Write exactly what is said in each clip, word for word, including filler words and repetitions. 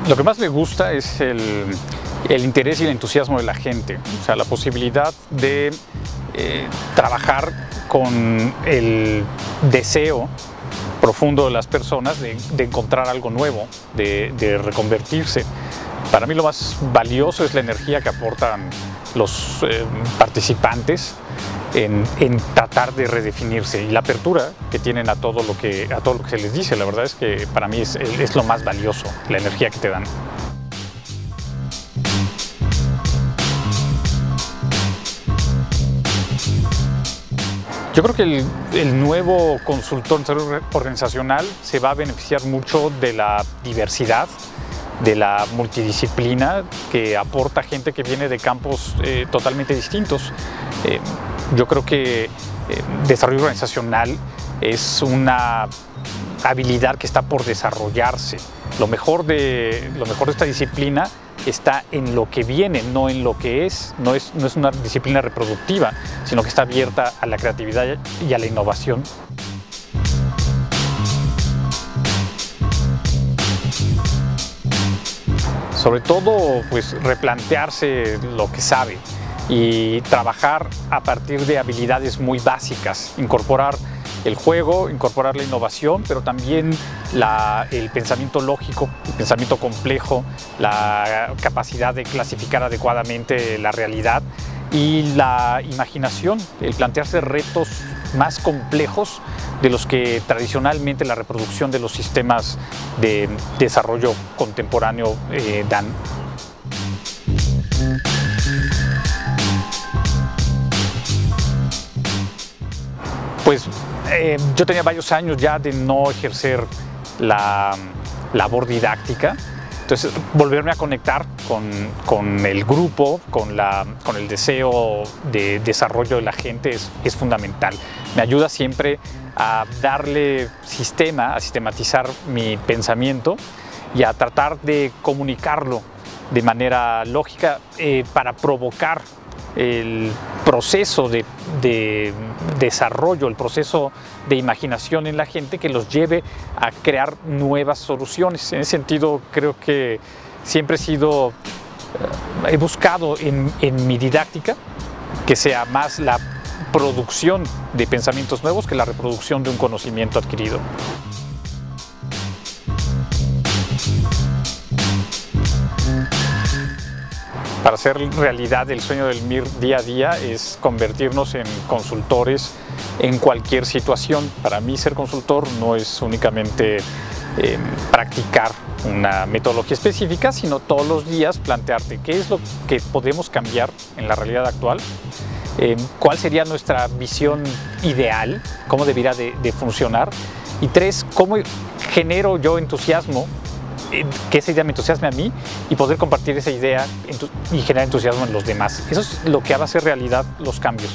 Lo que más me gusta es el, el interés y el entusiasmo de la gente, o sea, la posibilidad de eh, trabajar con el deseo profundo de las personas de, de encontrar algo nuevo, de, de reconvertirse. Para mí lo más valioso es la energía que aportan los eh, participantes en, en tratar de redefinirse y la apertura que tienen a todo lo que, a todo lo que se les dice. La verdad es que para mí es, es lo más valioso, la energía que te dan. Yo creo que el, el nuevo consultor en desarrollo organizacional se va a beneficiar mucho de la diversidad, de la multidisciplina que aporta gente que viene de campos eh, totalmente distintos. Eh, yo creo que eh, desarrollo organizacional es una habilidad que está por desarrollarse. Lo mejor de, lo mejor de esta disciplina está en lo que viene, no en lo que es. No es, no es una disciplina reproductiva, sino que está abierta a la creatividad y a la innovación. Sobre todo, pues, replantearse lo que sabe y trabajar a partir de habilidades muy básicas, incorporar el juego, incorporar la innovación, pero también la, el pensamiento lógico, el pensamiento complejo, la capacidad de clasificar adecuadamente la realidad y la imaginación, el plantearse retos más complejos de los que tradicionalmente la reproducción de los sistemas de desarrollo contemporáneo eh, dan. Pues eh, yo tenía varios años ya de no ejercer la labor didáctica, entonces volverme a conectar con, con el grupo, con, la, con el deseo de desarrollo de la gente es, es fundamental. Me ayuda siempre a darle sistema, a sistematizar mi pensamiento y a tratar de comunicarlo de manera lógica eh, para provocar el proceso de, de desarrollo, el proceso de imaginación en la gente que los lleve a crear nuevas soluciones. En ese sentido, creo que siempre he sido, eh, he buscado en, en mi didáctica que sea más la producción de pensamientos nuevos que la reproducción de un conocimiento adquirido. Para hacer realidad el sueño del M I R día a día es convertirnos en consultores en cualquier situación. Para mí ser consultor no es únicamente eh, practicar una metodología específica, sino todos los días plantearte qué es lo que podemos cambiar en la realidad actual, eh, cuál sería nuestra visión ideal, cómo debería de, de funcionar, y tres, cómo genero yo entusiasmo, que esa idea me entusiasme a mí y poder compartir esa idea y generar entusiasmo en los demás. Eso es lo que va a hacer realidad los cambios.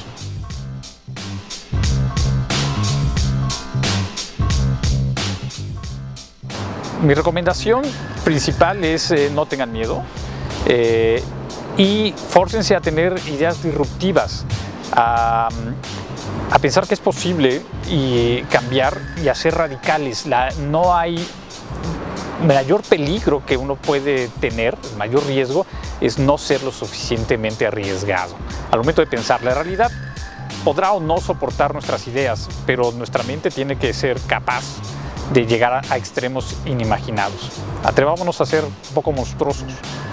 Mi recomendación principal es eh, no tengan miedo eh, y fórcense a tener ideas disruptivas, a, a pensar que es posible y cambiar y a ser radicales. La, no hay mayor peligro que uno puede tener, el mayor riesgo, es no ser lo suficientemente arriesgado. Al momento de pensar, la realidad podrá o no soportar nuestras ideas, pero nuestra mente tiene que ser capaz de llegar a, a extremos inimaginados. Atrevámonos a ser un poco monstruosos.